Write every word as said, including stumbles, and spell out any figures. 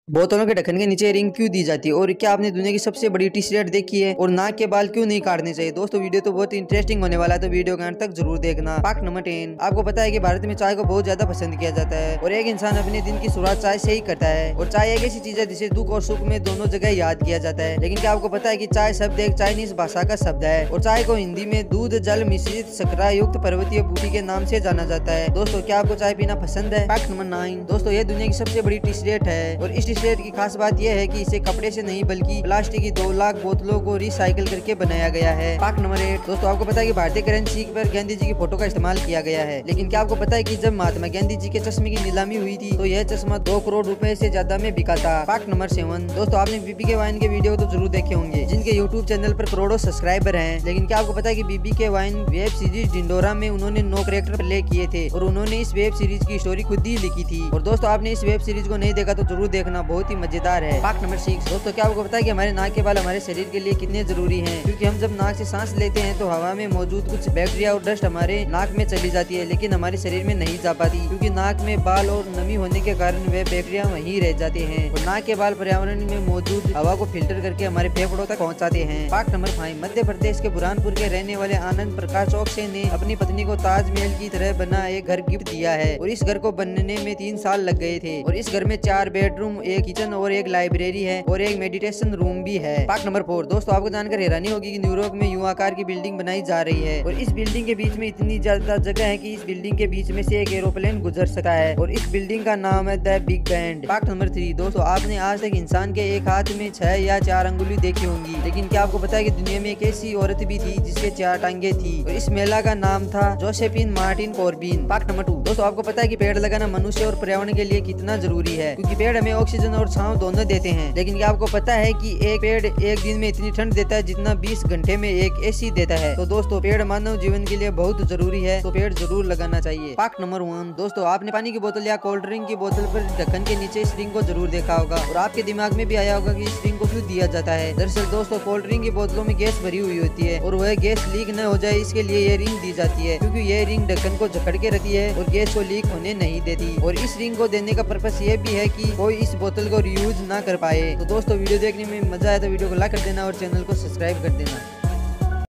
बोतलों के ढक्कन के नीचे रिंग क्यों दी जाती है और क्या आपने दुनिया की सबसे बड़ी टी शर्ट देखी है और नाक के बाल क्यों नहीं काटने चाहिए। दोस्तों वीडियो तो बहुत इंटरेस्टिंग होने वाला है, तो वीडियो के अंत तक जरूर देखना। फैक्ट नंबर टेन, आपको पता है कि भारत में चाय को बहुत ज्यादा पसंद किया जाता है और एक इंसान अपने दिन की शुरुआत चाय से ही करता है। और चाय एक ऐसी चीज है जिसे दुख और सुख में दोनों जगह याद किया जाता है। लेकिन क्या आपको पता है कि चाय शब्द एक चाइनीज भाषा का शब्द है और चाय को हिंदी में दूध जल मिश्रित शकरा युक्त पर्वतीय बूटी के नाम से जाना जाता है। दोस्तों क्या आपको चाय पीना पसंद है। फैक्ट नंबर नाइन, दोस्तों ये दुनिया की सबसे बड़ी टी शर्ट है और इस टी शर्ट की खास बात यह है कि इसे कपड़े से नहीं बल्कि प्लास्टिक की दो लाख बोतलों को रिसाइकिल करके बनाया गया है। फैक्ट नंबर एट, दोस्तों आपको पता है कि भारतीय करेंसी पर गांधी जी की फोटो का इस्तेमाल किया गया है। लेकिन क्या आपको पता है कि जब महात्मा गांधी जी के चश्मे की नीलामी हुई थी तो यह चश्मा दो करोड़ रुपए से ज्यादा में बिका था। फैक्ट नंबर सेवन, दोस्तों आपने बीबी के वाइन के वीडियो तो जरूर देखे होंगे जिनके यूट्यूब चैनल पर करोड़ों सब्सक्राइबर हैं। लेकिन क्या आपको पता है कि बीबी के वाइन वेब सीरीज डिंडोरा में उन्होंने नौ कैरेक्टर प्ले किए थे और उन्होंने इस वेब सीरीज की स्टोरी खुद ही लिखी थी। और दोस्तों आपने इस वेब सीरीज को नहीं देखा तो जरूर देखना, बहुत ही मजेदार है। फैक्ट नंबर सिक्स, दोस्तों क्या आपको पता है कि हमारे नाक के बाल हमारे शरीर के लिए कितने जरूरी हैं, क्योंकि हम जब नाक से सांस लेते हैं तो हवा में मौजूद कुछ बैक्टीरिया और डस्ट हमारे नाक में चली जाती है लेकिन हमारे शरीर में नहीं जा पाती, क्योंकि नाक में बाल और नमी होने के कारण वे बैक्टीरिया वहीं रह जाते हैं और नाक के बाल पर्यावरण में मौजूद हवा को फिल्टर करके हमारे फेफड़ों तक पहुँचाते हैं। Fact number five, Madhya Pradesh के बुरहानपुर के रहने वाले आनंद प्रकाश चौकसे ने अपनी पत्नी को ताजमहल की तरह बना एक घर गिफ्ट दिया है और इस घर को बनने में तीन साल लग गए थे और इस घर में चार बेडरूम, एक किचन और एक लाइब्रेरी है और एक मेडिटेशन रूम भी है। फैक्ट नंबर फोर, दोस्तों आपको जानकर हैरानी होगी कि न्यूयॉर्क में यू आकार की बिल्डिंग बनाई जा रही है और इस बिल्डिंग के बीच में इतनी ज्यादा जगह है कि इस बिल्डिंग के बीच में से एक एरोप्लेन गुजर सकता है और इस बिल्डिंग का नाम है the big band. Fact number three, दोस्तों आपने आज तक इंसान के एक हाथ में छह या चार अंगुली देखी होंगी, लेकिन क्या आपको पता है कि दुनिया में एक ऐसी औरत भी थी जिसके चार टांगे थी और इस महिला का नाम था Josephine Martin Corbin. Fact number two, दोस्तों आपको पता है कि पेड़ लगाना मनुष्य और पर्यावरण के लिए कितना जरूरी है, क्योंकि पेड़ हमें ऑक्सीजन और छांव दोनों देते हैं। लेकिन क्या आपको पता है कि एक पेड़ एक दिन में इतनी ठंड देता है जितना बीस घंटे में एक एसी देता है। तो दोस्तों पेड़ मानव जीवन के लिए बहुत जरूरी है, तो पेड़ जरूर लगाना चाहिए। फैक्ट नंबर वन, दोस्तों आपने पानी की बोतल या कोल्ड ड्रिंक की बोतल पर ढक्कन के नीचे इस रिंग को जरूर देखा होगा और आपके दिमाग में भी आया होगा कि इस रिंग को क्यों दिया जाता है। दरअसल दोस्तों कोल्ड ड्रिंक की बोतलों में गैस भरी हुई होती है और वह गैस लीक न हो जाए इसके लिए ये रिंग दी जाती है, क्योंकि ये रिंग ढक्कन को जकड़ के रखती है और गैस को लीक होने नहीं देती। और इस रिंग को देने का पर्पस ये भी है कि कोई इस बोतल को रीयूज ना कर पाए। तो दोस्तों वीडियो देखने में मजा आया तो वीडियो को लाइक कर देना और चैनल को सब्सक्राइब कर देना।